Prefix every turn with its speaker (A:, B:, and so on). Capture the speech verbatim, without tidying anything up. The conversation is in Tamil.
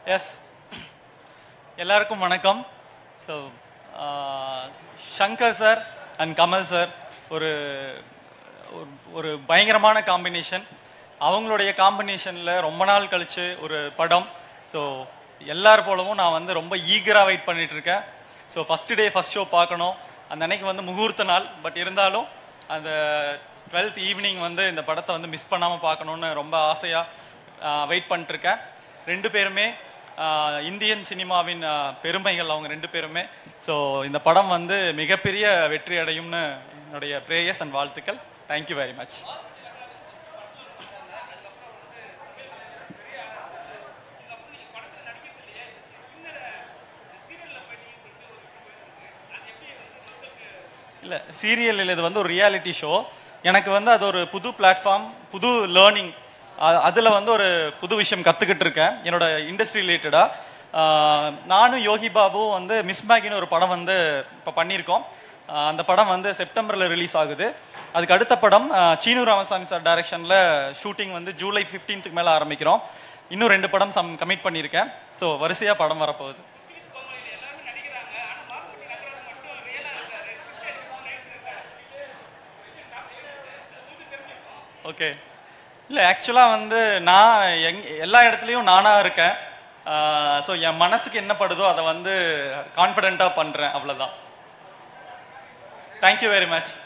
A: எஸ், எல்லாருக்கும் வணக்கம். So Shankar sir and Kamal sir ஒரு ஒரு பயங்கரமான காம்பினேஷன். அவங்களுடைய காம்பினேஷனில் ரொம்ப நாள் கழித்து ஒரு படம். ஸோ எல்லார் போலவும் நான் வந்து ரொம்ப ஈகராக வெயிட் பண்ணிட்டு இருக்கேன். So first day first show பார்க்கணும். அந்த அன்னைக்கு வந்து முகூர்த்த நாள். பட் இருந்தாலும் அந்த டுவெல்த் ஈவினிங் வந்து இந்த படத்தை வந்து மிஸ் பண்ணாமல் பார்க்கணுன்னு ரொம்ப ஆசையாக வெயிட் பண்ணிட்டுருக்கேன். ரெண்டு பேருமே இந்தியன் சினிமாவின் பெருமைகள் அவங்க ரெண்டு பேருமே. ஸோ இந்த படம் வந்து மிகப்பெரிய வெற்றி அடையும்னு என்னுடைய பிரேயர்ஸ் அண்ட் வாழ்த்துக்கள். Thank you very much. இல்லை, சீரியல் இது வந்து ஒரு ரியாலிட்டி ஷோ. எனக்கு வந்து அது ஒரு புது பிளாட்ஃபார்ம், புது லேர்னிங். அதில் வந்து ஒரு புது விஷயம் கற்றுக்கிட்டு இருக்கேன் என்னோட இண்டஸ்ட்ரி ரிலேட்டடாக. நானும் யோகி பாபுவும் வந்து மிஸ் மேகின்னு ஒரு படம் வந்து இப்போ பண்ணியிருக்கோம். அந்த படம் வந்து செப்டம்பரில் ரிலீஸ் ஆகுது. அதுக்கு அடுத்த படம் சீனு ராமசாமி சார் டைரக்ஷனில் ஷூட்டிங் வந்து ஜூலை ஃபிஃப்டீன்த்துக்கு மேலே ஆரம்பிக்கிறோம். இன்னும் ரெண்டு படம் சம் கமிட் பண்ணியிருக்கேன். ஸோ வரிசையாக படம் வரப்போகுது. ஓகே, இல்லை ஆக்சுவலாக வந்து நான் எங் எல்லா இடத்துலையும் நானாக இருக்கேன். ஸோ என் மனசுக்கு என்ன படுதோ அதை வந்து கான்ஃபிடென்ட்டாக பண்ணுறேன், அவ்வளோதான். Thank you very much.